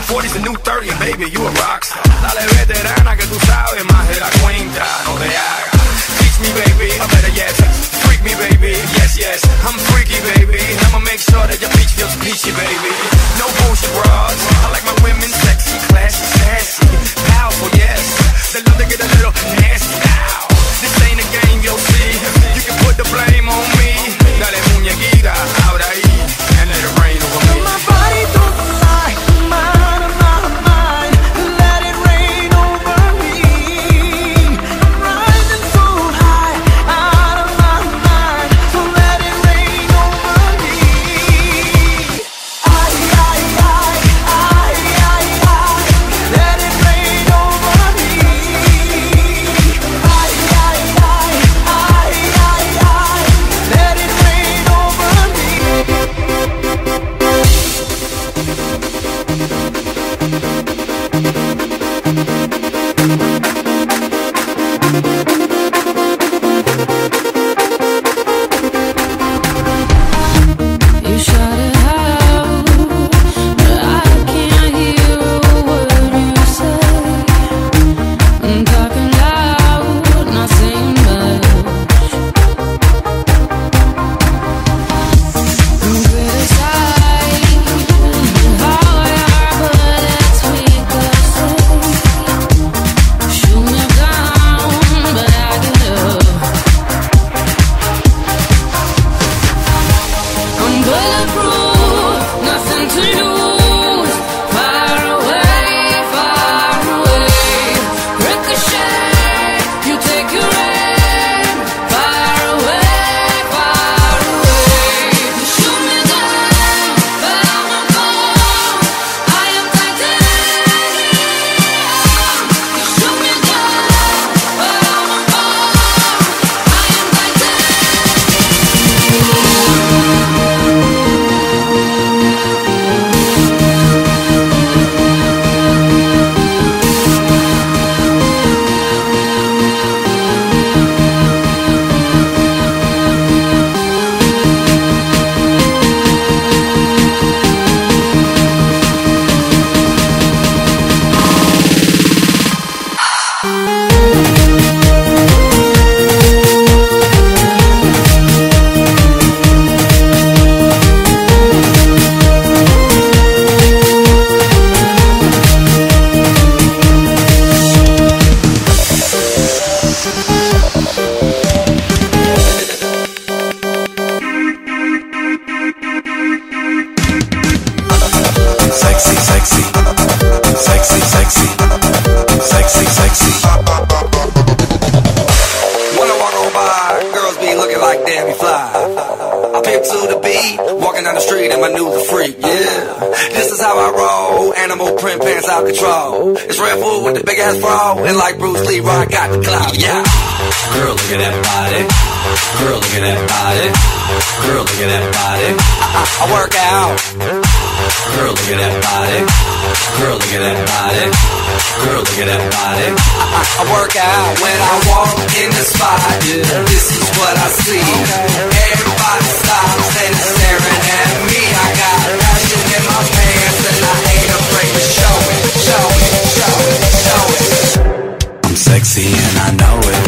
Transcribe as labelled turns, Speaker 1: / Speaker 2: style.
Speaker 1: 40's the new 30 and baby, you a rockstar. Dale veterana que tú sabes más de la cuenta. No te hagas. Teach me baby, or better yet, freak me baby. Yes, yes, I'm freaky baby. I'ma make sure that your beach feels peachy baby. No bullshit bras. I like my women sexy, classy, sassy, powerful, yes. They love to get a little nasty now. This ain't a game, you'll see. You can put the blame on me. Dale muñequita, ahora ahí, and let it rain over me.
Speaker 2: My body don't lie, mind of my mind. Let it rain over me. I'm rising so high, out of my mind. So let it rain over me. I, let it rain over me. I, let it rain over me.
Speaker 3: You shout it out, but I can't hear a word you say. I'm talking loud, not saying much. I'm criticizing how I are, but it's weak to say. Shoot me down, but I get up. I'm bulletproof, nothing to lose. Far away, far away. Ricochet, you take your aim. Far away, far away. You shoot me down, but I won't fall. I am titanium. You shoot me down, but I won't fall. I am
Speaker 1: Sexy, sexy, sexy, sexy, sexy, sexy. When I walk on by, girls be looking like Debbie Fly. I pimp to the beat, walking down the street and my new the freak, yeah. This is how I roll, animal print pants out control. It's Red Bull with the big ass bra, and like Bruce Lee, I got the clout, yeah. Girl, look at that body. Girl, look at that body. Girl, look at that body. I work out. Girl, look at that body. Girl, look at that body. Girl, look at that body. I work out when I walk in the spot. This is what I see. Everybody stops and is staring at me. I got passion in my pants and I ain't afraid to show it, show it, show it, show it. I'm sexy and I know it.